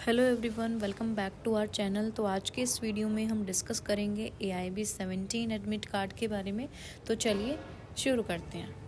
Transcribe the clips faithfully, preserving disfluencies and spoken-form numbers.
Hello everyone, welcome back to our channel. तो आज के इस वीडियो में हम डिस्कस करेंगे A I B seventeen admit card के बारे में। तो चलिए शुरू करते हैं।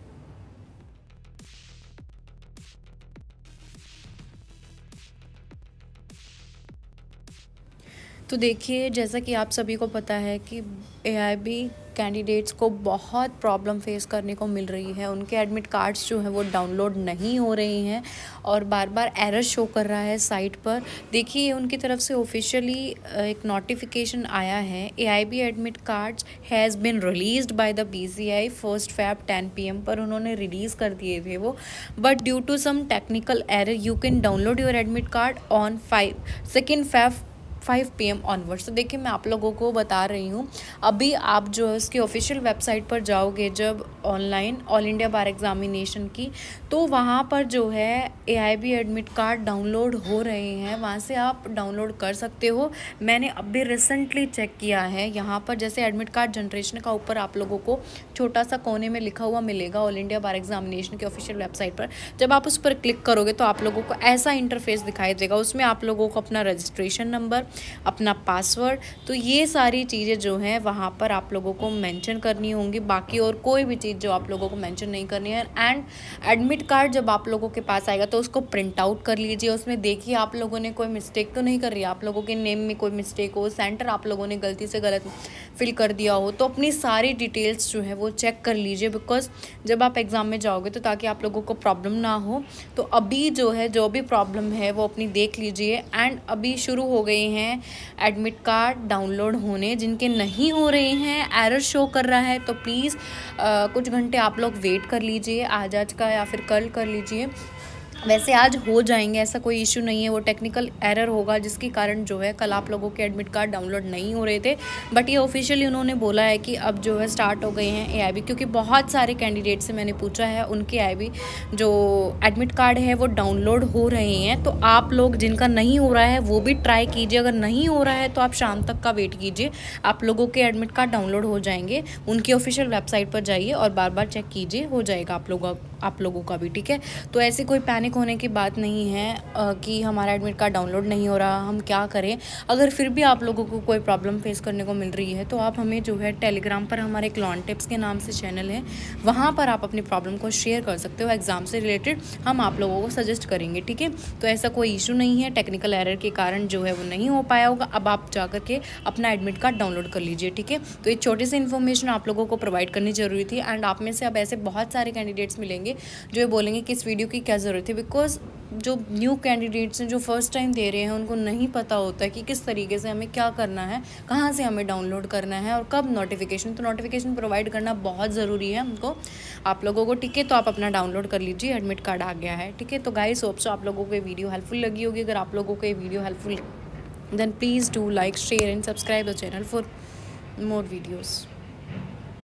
तो देखिए, जैसा कि आप सभी को पता है कि ए आई बी कैंडिडेट्स को बहुत प्रॉब्लम फेस करने को मिल रही है। उनके एडमिट कार्ड्स जो हैं वो डाउनलोड नहीं हो रही हैं और बार बार एरर शो कर रहा है साइट पर। देखिए, उनकी तरफ से ऑफिशियली एक नोटिफिकेशन आया है, A I B admit cards has been released by the B C I first Feb ten P M पर उन्होंने रिलीज़ कर दिए थे वो। But due to some technical error you can download your admit card on five second Feb five P M onwards. तो देखिए, मैं आप लोगों को बता रही हूँ, अभी आप जो है उसकी ऑफिशियल वेबसाइट पर जाओगे जब online all India bar examination की, तो वहाँ पर जो है A I B admit card download हो रहे हैं, वहाँ से आप डाउनलोड कर सकते हो। मैंने अभी रिसेंटली चेक किया है, यहाँ पर जैसे एडमिट कार्ड जनरेशन का ऊपर आप लोगों को छोटा सा कोने में लिखा हुआ मिलेगा ऑल इंडिया बार एग्जामिनेशन की ऑफिशियल वेबसाइट पर। जब आप उस पर क्लिक करोगे तो आप लोगों को ऐसा इंटरफेस दिखाई देगा। उसमें आप लोगों को अपना रजिस्ट्रेशन नंबर, अपना पासवर्ड, तो ये सारी चीज़ें जो हैं वहाँ पर आप लोगों को मेंशन करनी होंगी। बाकी और कोई भी चीज़ जो आप लोगों को मेंशन नहीं करनी है। एंड एडमिट कार्ड जब आप लोगों के पास आएगा तो उसको प्रिंट आउट कर लीजिए। उसमें देखिए आप लोगों ने कोई मिस्टेक तो नहीं कर रही है, आप लोगों के नेम में कोई मिस्टेक हो, सेंटर आप लोगों ने गलती से गलत फिल कर दिया हो, तो अपनी सारी डिटेल्स जो है वो चेक कर लीजिए। बिकॉज जब आप एग्ज़ाम में जाओगे तो ताकि आप लोगों को प्रॉब्लम ना हो, तो अभी जो है जो भी प्रॉब्लम है वो अपनी देख लीजिए। एंड अभी शुरू हो गए हैं एडमिट कार्ड डाउनलोड होने। जिनके नहीं हो रहे हैं, एरर शो कर रहा है, तो प्लीज़ कुछ घंटे आप लोग वेट कर लीजिए, आज आज का या फिर कल कर लीजिए। वैसे आज हो जाएंगे, ऐसा कोई इशू नहीं है, वो टेक्निकल एरर होगा जिसके कारण जो है कल आप लोगों के एडमिट कार्ड डाउनलोड नहीं हो रहे थे। बट ये ऑफिशियली उन्होंने बोला है कि अब जो है स्टार्ट हो गए हैं ए आई बी, क्योंकि बहुत सारे कैंडिडेट से मैंने पूछा है, उनके ए आई बी जो एडमिट कार्ड है वो डाउनलोड हो रहे हैं। तो आप लोग जिनका नहीं हो रहा है वो भी ट्राई कीजिए। अगर नहीं हो रहा है तो आप शाम तक का वेट कीजिए, आप लोगों के एडमिट कार्ड डाउनलोड हो जाएंगे। उनकी ऑफिशियल वेबसाइट पर जाइए और बार बार चेक कीजिए, हो जाएगा आप लोगों आप लोगों का भी, ठीक है। तो ऐसी कोई पैनिक होने की बात नहीं है आ, कि हमारा एडमिट कार्ड डाउनलोड नहीं हो रहा, हम क्या करें। अगर फिर भी आप लोगों को कोई प्रॉब्लम फेस करने को मिल रही है तो आप हमें जो है टेलीग्राम पर हमारे क्लॉन टिप्स के नाम से चैनल है, वहाँ पर आप अपनी प्रॉब्लम को शेयर कर सकते हो। एग्ज़ाम से रिलेटेड हम आप लोगों को सजेस्ट करेंगे, ठीक है। तो ऐसा कोई इशू नहीं है, टेक्निकल एरर के कारण जो है वो नहीं हो पाया होगा। अब आप जा कर के अपना एडमिट कार्ड डाउनलोड कर लीजिए, ठीक है। तो एक छोटी सी इन्फॉर्मेशन आप लोगों को प्रोवाइड करनी जरूरी थी। एंड आप में से अब ऐसे बहुत सारे कैंडिडेट्स मिलेंगे जो ये बोलेंगे कि इस वीडियो की क्या ज़रूरत है। बिकॉज जो न्यू कैंडिडेट्स हैं, जो फर्स्ट टाइम दे रहे हैं, उनको नहीं पता होता है कि किस तरीके से हमें क्या करना है, कहाँ से हमें डाउनलोड करना है और कब नोटिफिकेशन। तो नोटिफिकेशन प्रोवाइड करना बहुत ज़रूरी है हमको आप लोगों को, ठीक है। तो आप अपना डाउनलोड कर लीजिए, एडमिट कार्ड आ गया है, ठीक है। तो गाइस, होप सो आप लोगों को ये वीडियो हेल्पफुल लगी होगी। अगर आप लोगों को ये video helpful then please do like, share and subscribe the channel for more videos.